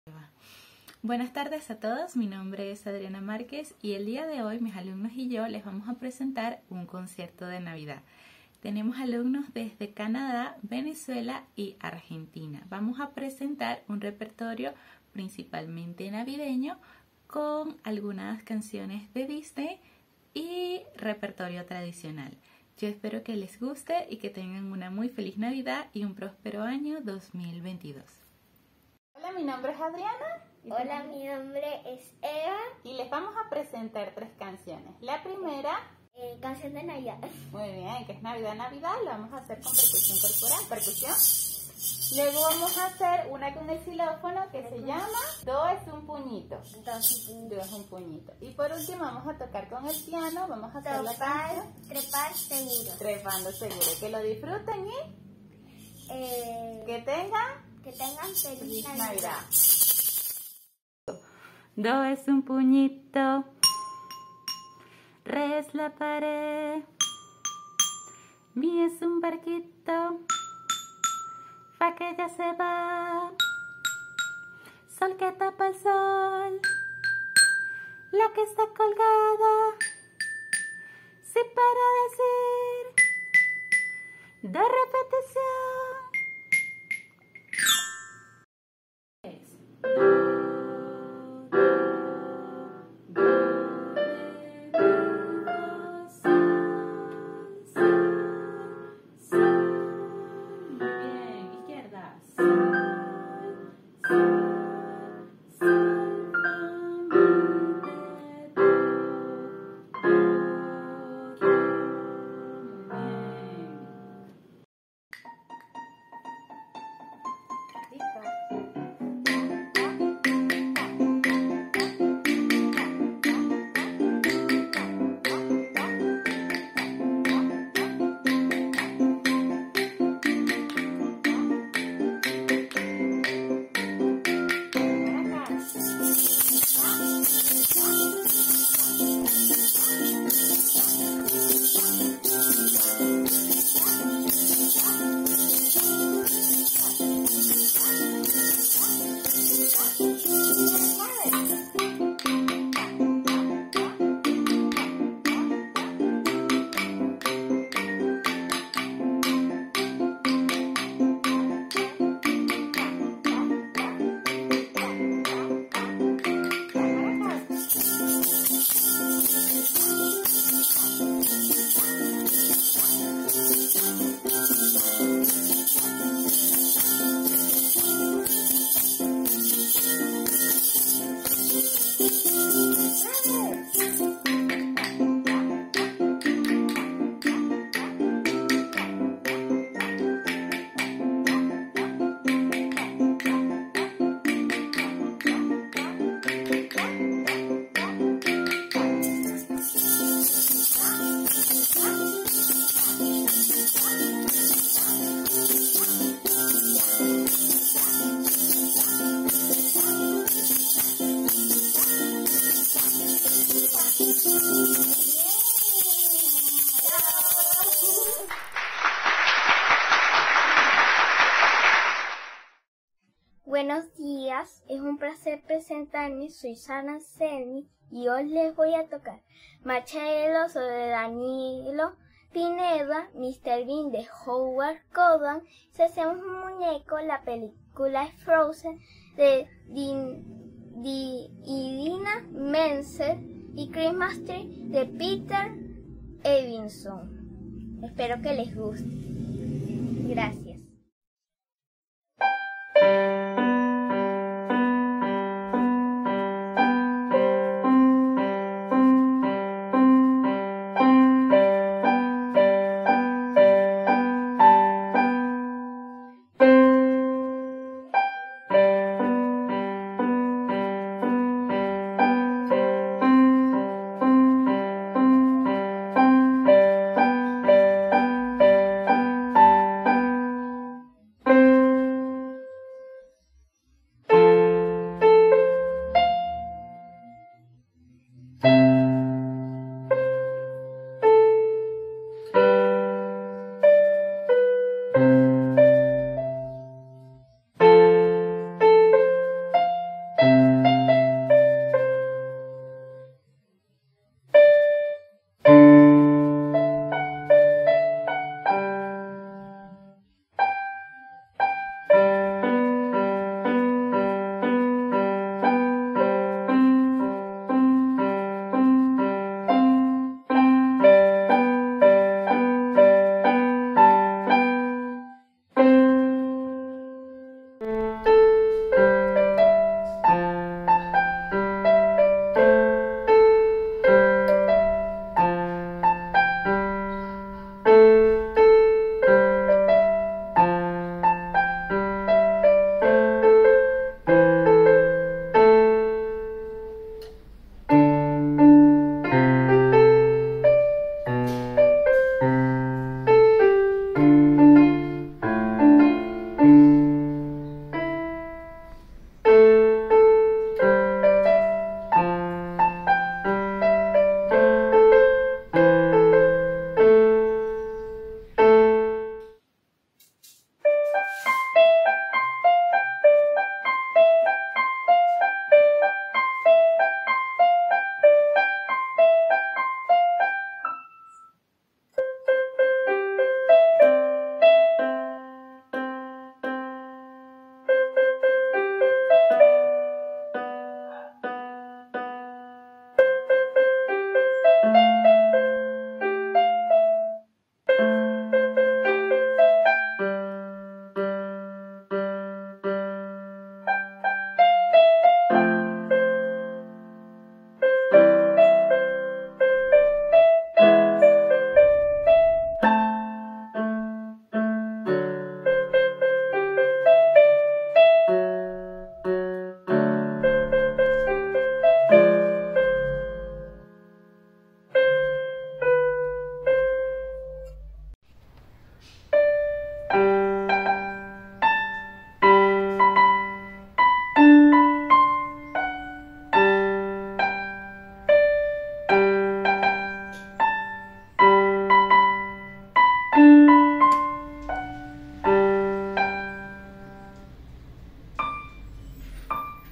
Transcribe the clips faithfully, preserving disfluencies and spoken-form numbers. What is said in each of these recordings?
Buenas tardes a todos, mi nombre es Adriana Márquez y el día de hoy mis alumnos y yo les vamos a presentar un concierto de Navidad. Tenemos alumnos desde Canadá, Venezuela y Argentina. Vamos a presentar un repertorio principalmente navideño con algunas canciones de Disney y repertorio tradicional. Yo espero que les guste y que tengan una muy feliz Navidad y un próspero año dos mil veintidós. Hola, mi nombre es Adriana. Hola, mi nombre es Eva. Y les vamos a presentar tres canciones. La primera, eh, canción de Navidad. Muy bien, que es Navidad, Navidad. Lo vamos a hacer con percusión corporal, percusión. Luego vamos a hacer una con el xilófono que se llama Do es un puñito. Do es un puñito. Do es un puñito. Y por último vamos a tocar con el piano. Vamos a hacer Trepar, la canción. Trepar seguro. Trepando seguro. Que lo disfruten y eh, que tengan, que tengan feliz, feliz Navidad. Navidad. Do es un puñito, re es la pared, mi es un barquito, fa que ya se va, sol que tapa el sol, la que está colgada, si para decir, do repetición. Buenos días, es un placer presentarme, soy Sana Selmi y hoy les voy a tocar Marcha del Oso de Danilo Pineda, mister Bean de Howard Codwan, Si hacemos un muñeco, la película es Frozen de Din, Di, Idina Menzel y Christmas Tree de Peter Evinson. Espero que les guste. Gracias.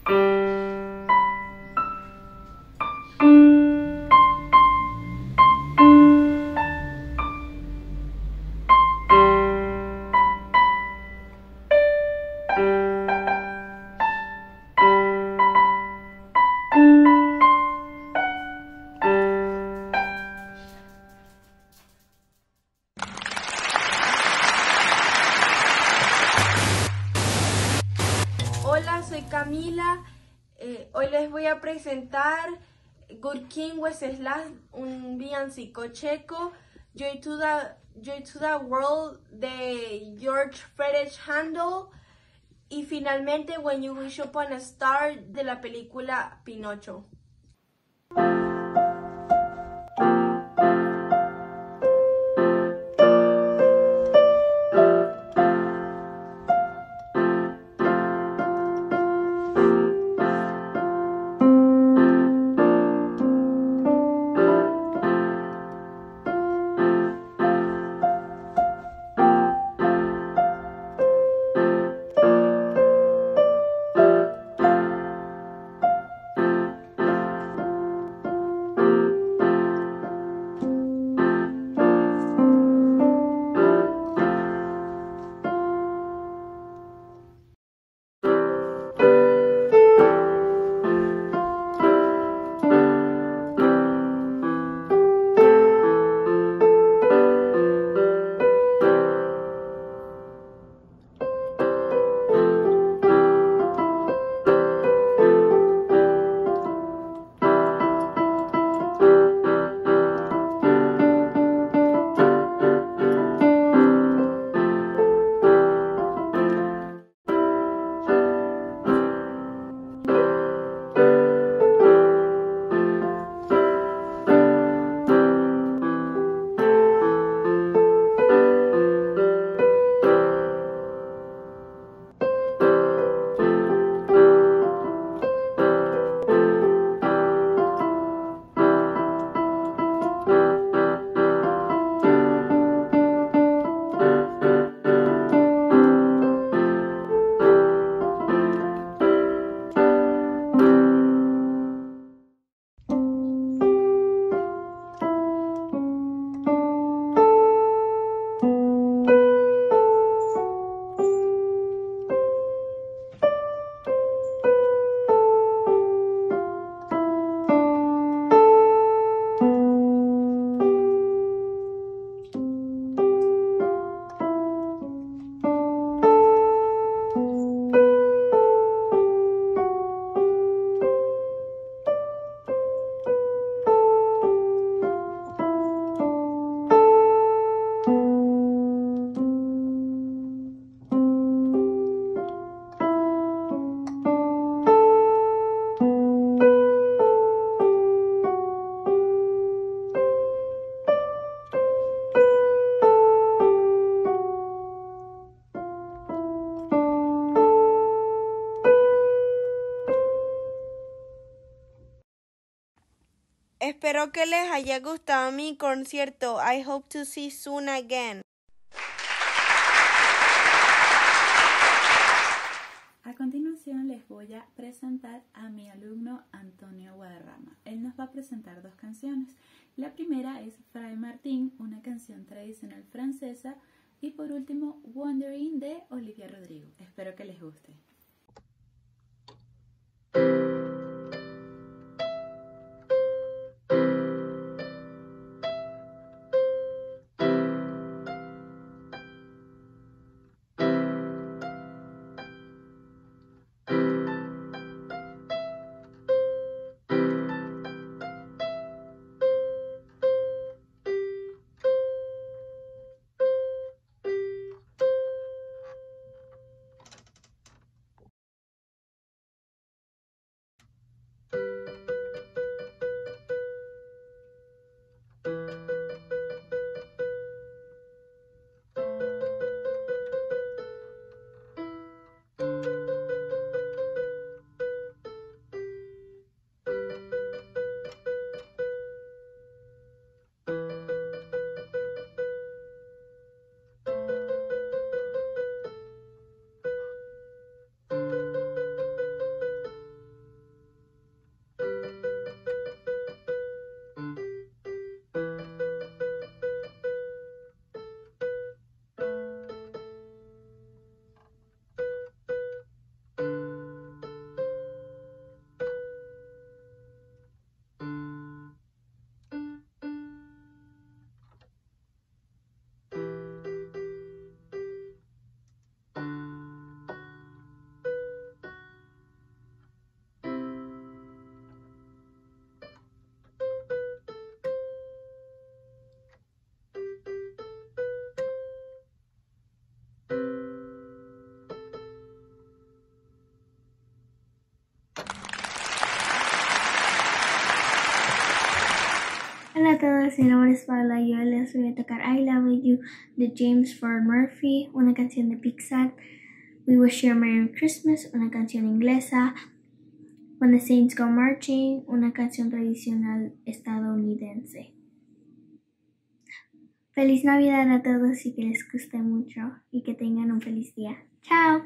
Hola, soy Camila. Eh, hoy les voy a presentar Good King Wenceslas, un villancico checo, Joy to the, Joy to the World de George Friedrich Handel y finalmente When You Wish Upon a Star de la película Pinocho. Espero que les haya gustado mi concierto. I hope to see soon again. A continuación les voy a presentar a mi alumno Antonio Guadarrama. Él nos va a presentar dos canciones. La primera es Fray Martín, una canción tradicional francesa, y por último Wandering de Olivia Rodrigo. Espero que les guste. Hola a todos, mi nombre es Paula y hoy les voy a tocar I Love You de James Ford Murphy, una canción de Pixar. We Wish You a Merry Christmas, una canción inglesa. When the Saints Go Marching, una canción tradicional estadounidense. Feliz Navidad a todos y que les guste mucho y que tengan un feliz día. ¡Chao!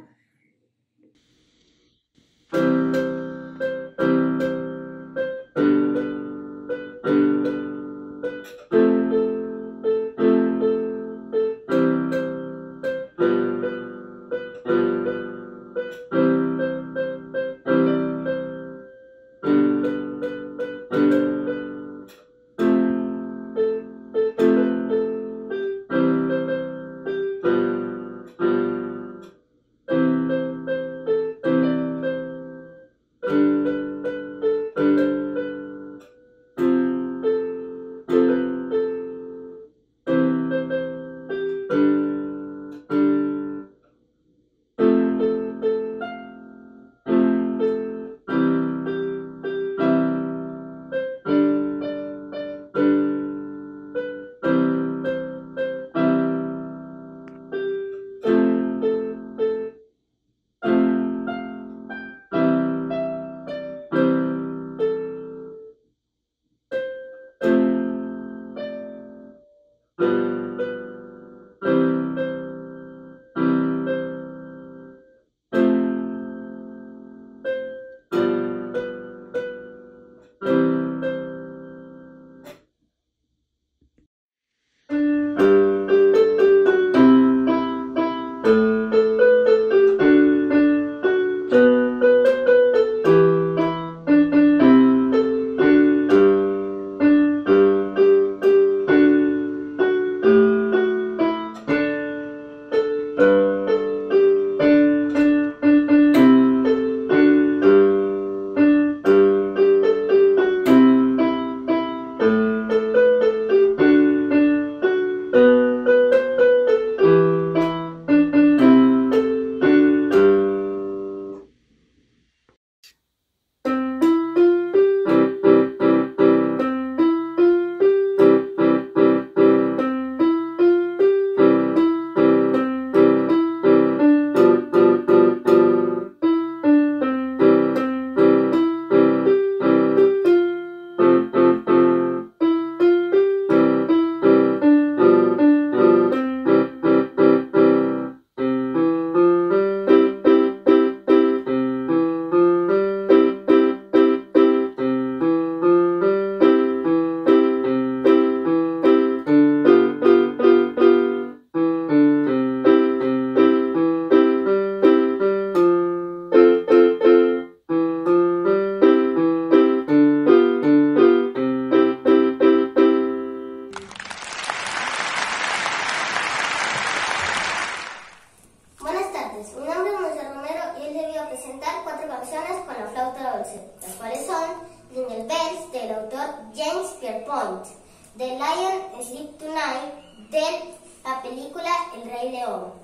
Mi nombre es Moisés Romero y hoy les voy a presentar cuatro canciones con la flauta dulce, las cuales son Jingle Bells del autor James Pierpont, The Lion Sleep Tonight de la película El Rey León,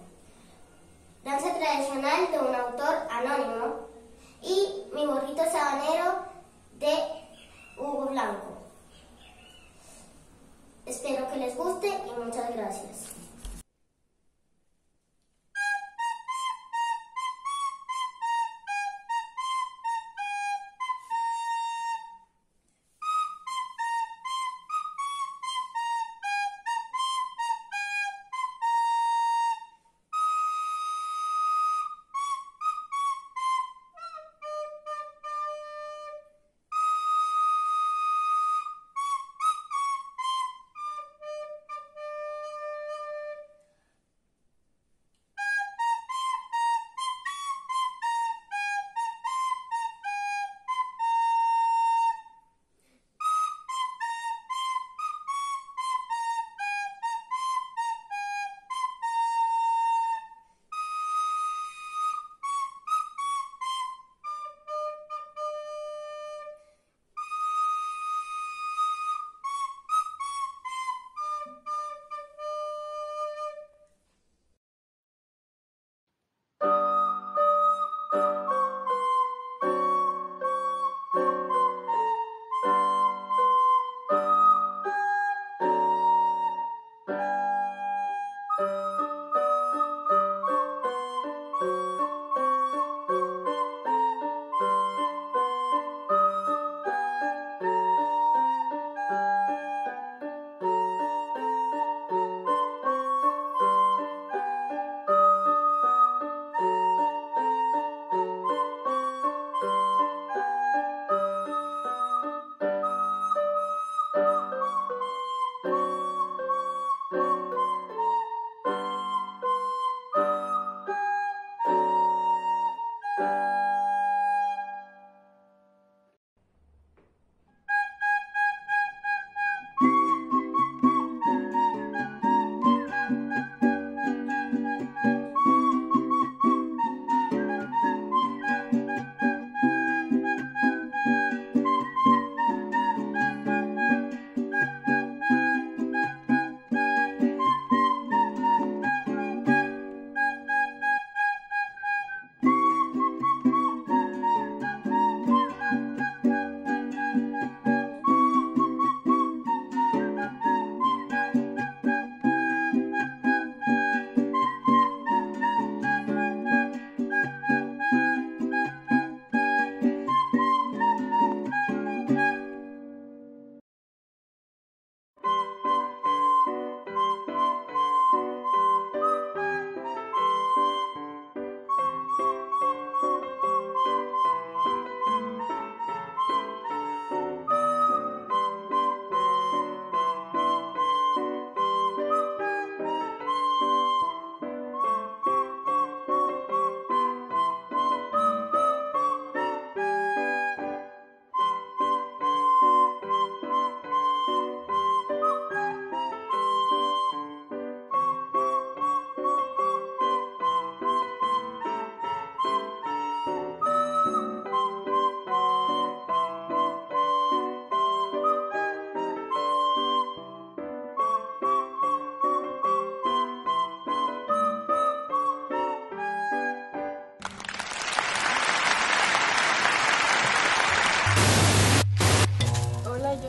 Danza Tradicional de un autor anónimo y Mi Burrito Sabanero de Hugo Blanco. Espero que les guste y muchas gracias.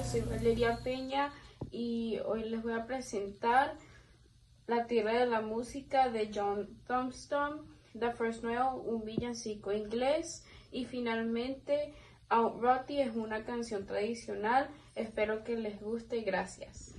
soy Valeria Peña y hoy les voy a presentar La Tierra de la Música de John Thurston, The First Noel, un villancico inglés, y finalmente Aunt Rotty es una canción tradicional. Espero que les guste. Gracias.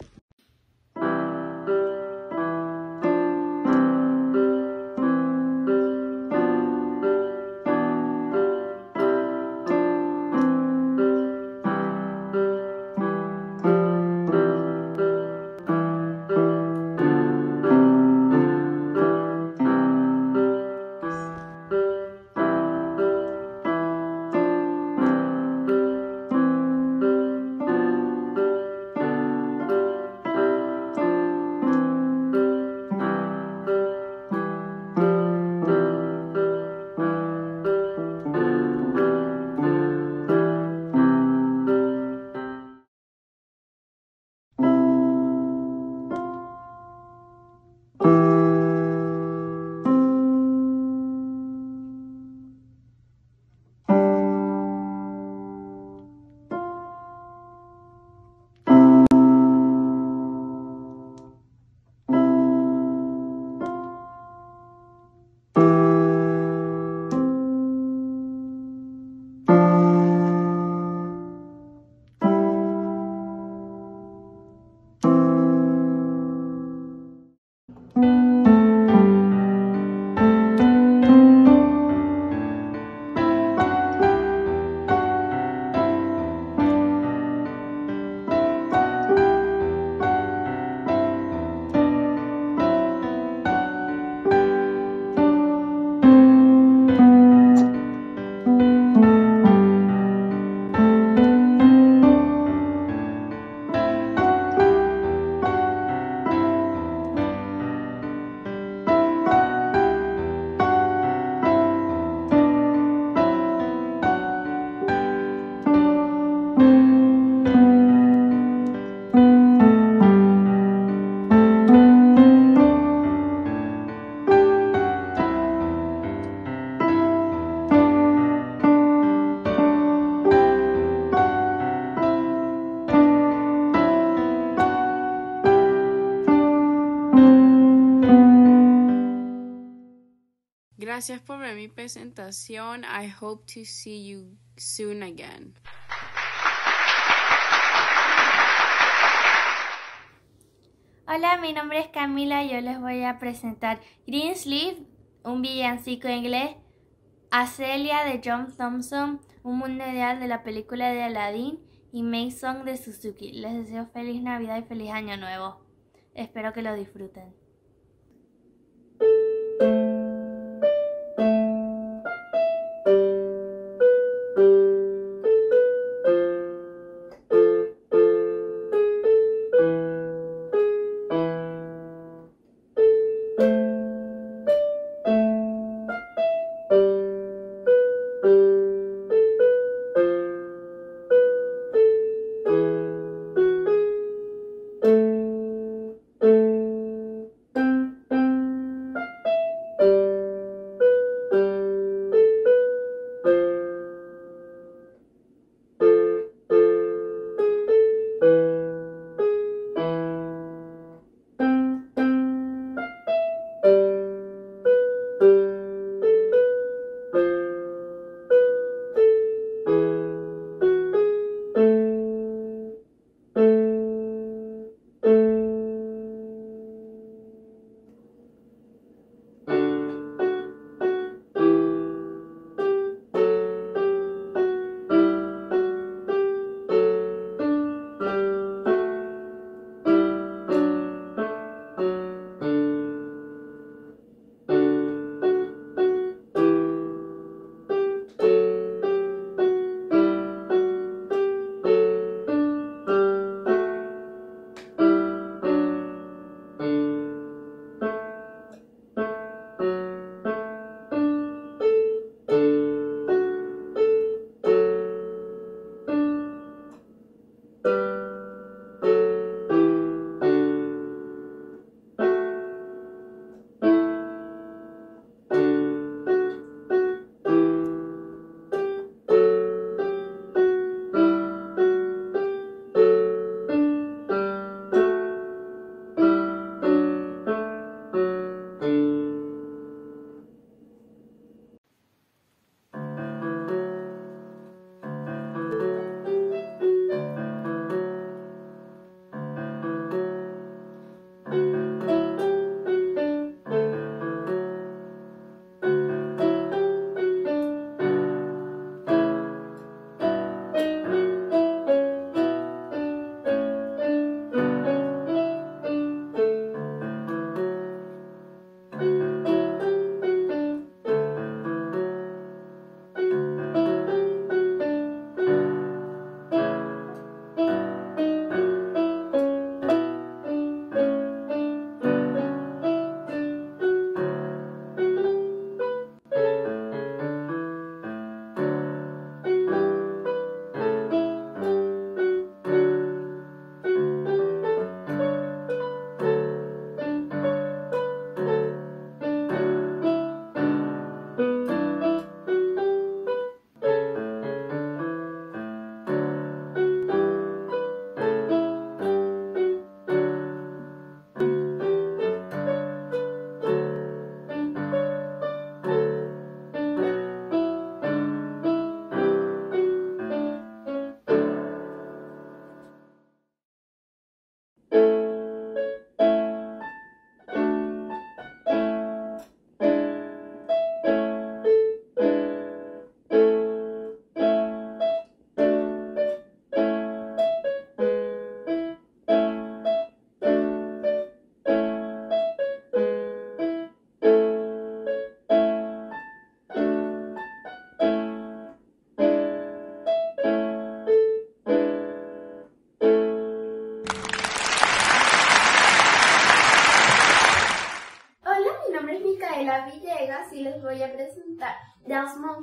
Gracias por ver mi presentación. I hope to see you soon again. Hola, mi nombre es Camila y yo les voy a presentar Greensleeve, un villancico inglés, Acelia de John Thompson, un mundo ideal de la película de Aladdin, y Mason de Suzuki. Les deseo feliz Navidad y feliz Año Nuevo. Espero que lo disfruten.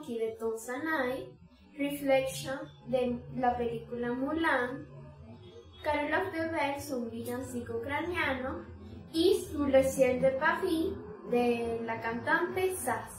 Monkey de Tom Sanai, Reflection de la película Mulan, Carol of the Bells, un villancico ucraniano, y Sur le ciel de Paris de la cantante Sass.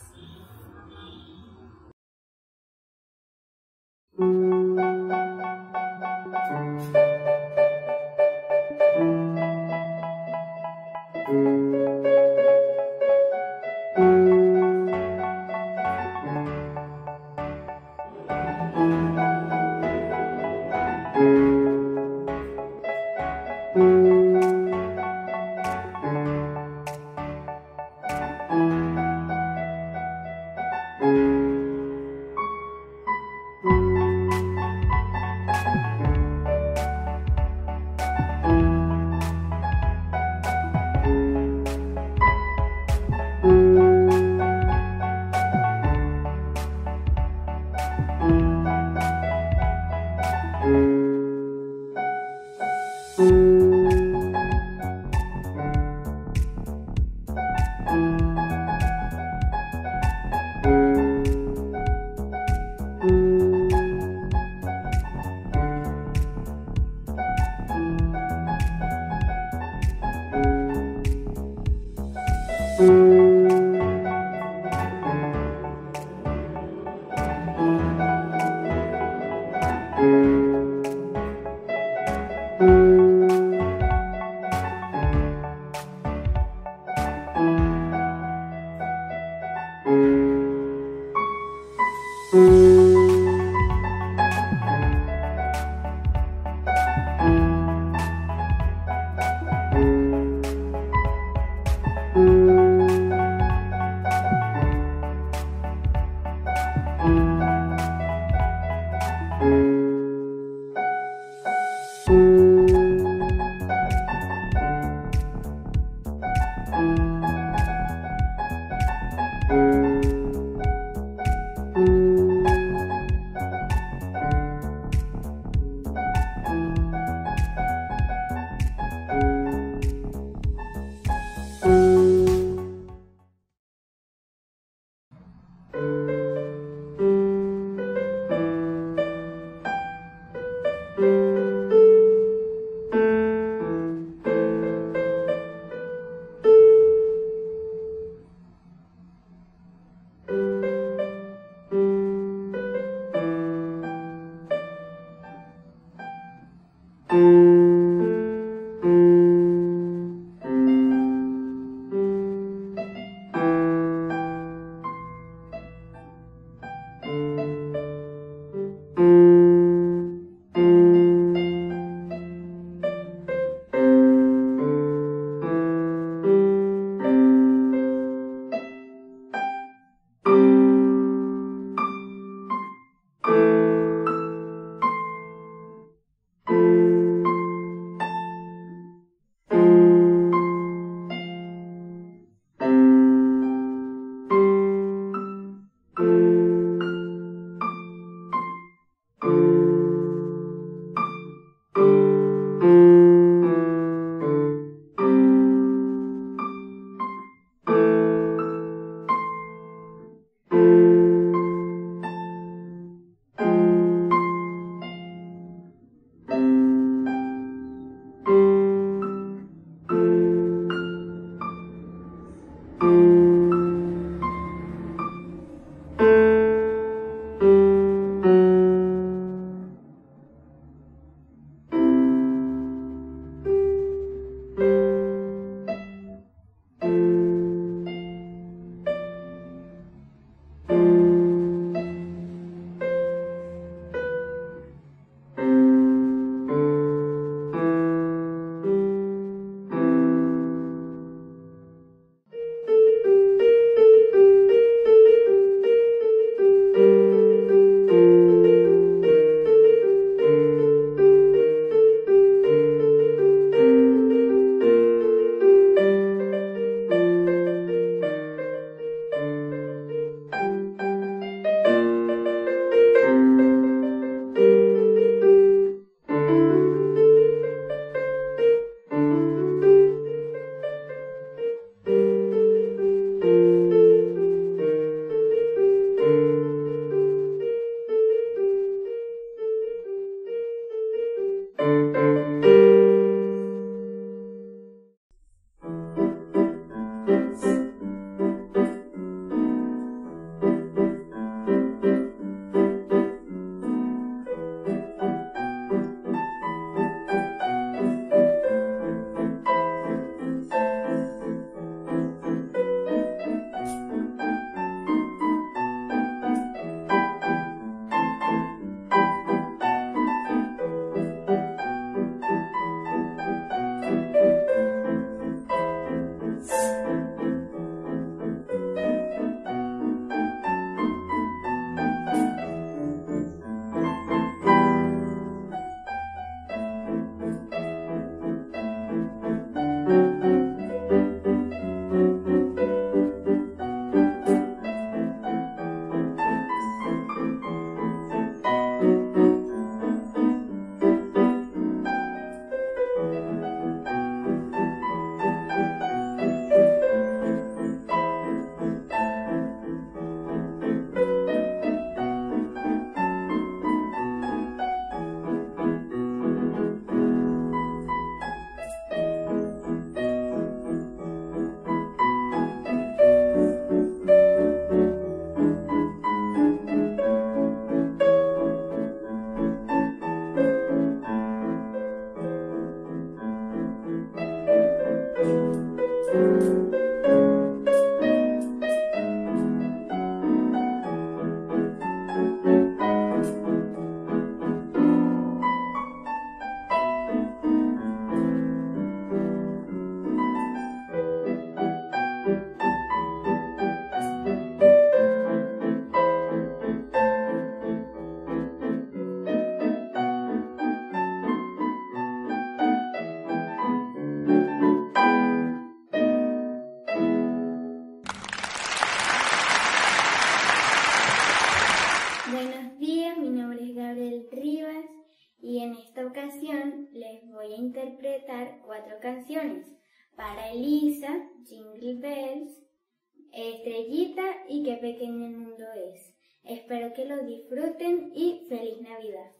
ocasión les voy a interpretar cuatro canciones. Para Elisa, Jingle Bells, Estrellita y Qué pequeño el mundo es. Espero que lo disfruten y ¡feliz Navidad!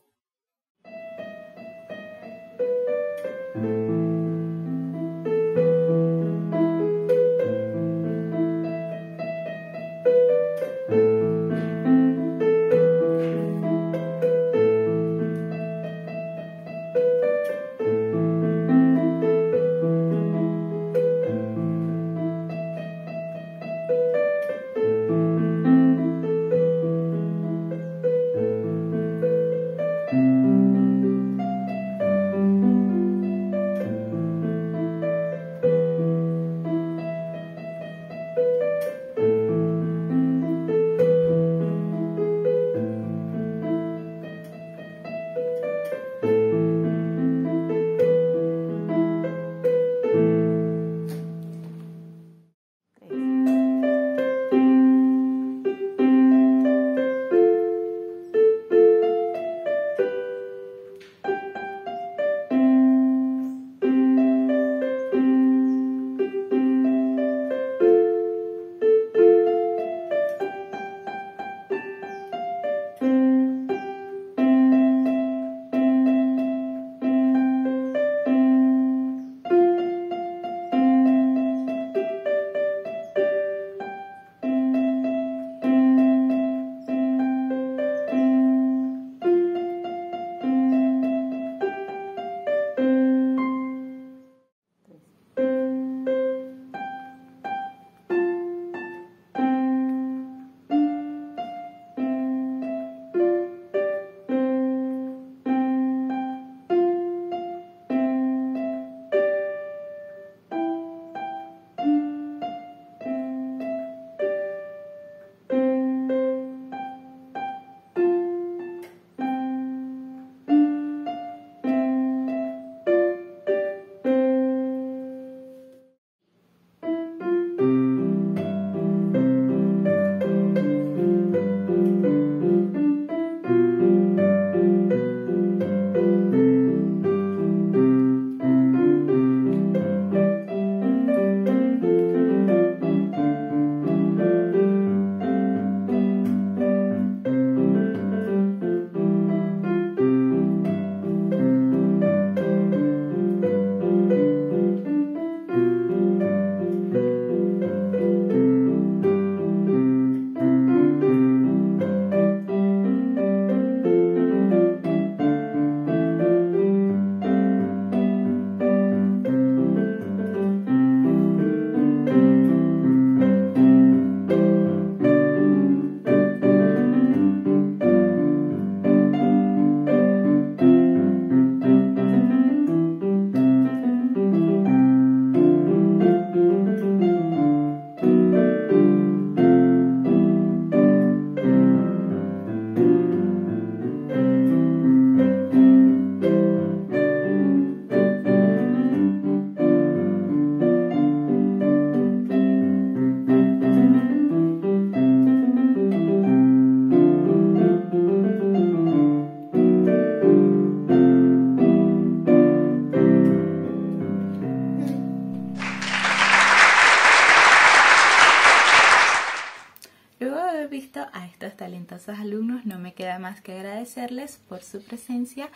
visto a estos talentosos alumnos, no me queda más que agradecerles por su presencia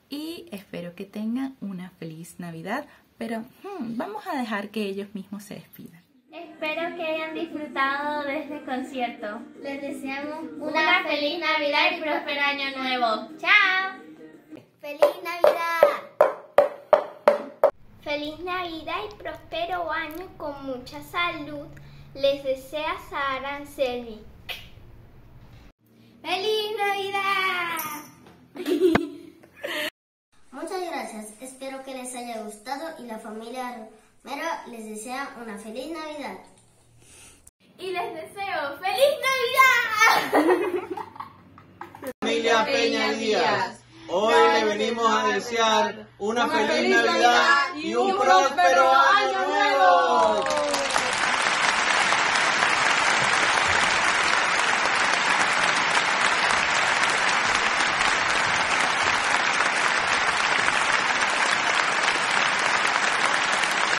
y espero que tengan una feliz Navidad, pero hmm, vamos a dejar que ellos mismos se despidan. Espero que hayan disfrutado de este concierto. Les deseamos una, Una feliz Navidad y próspero año nuevo. ¡Chao! feliz Navidad. Feliz Navidad y próspero año con mucha salud. Les desea Sara Anselmi. ¡Feliz Navidad! Muchas gracias. Espero que les haya gustado y la familia Romero les desea una feliz Navidad. Y les deseo ¡feliz Navidad! Familia Peña Díaz, hoy le venimos a desear una feliz Navidad y un próspero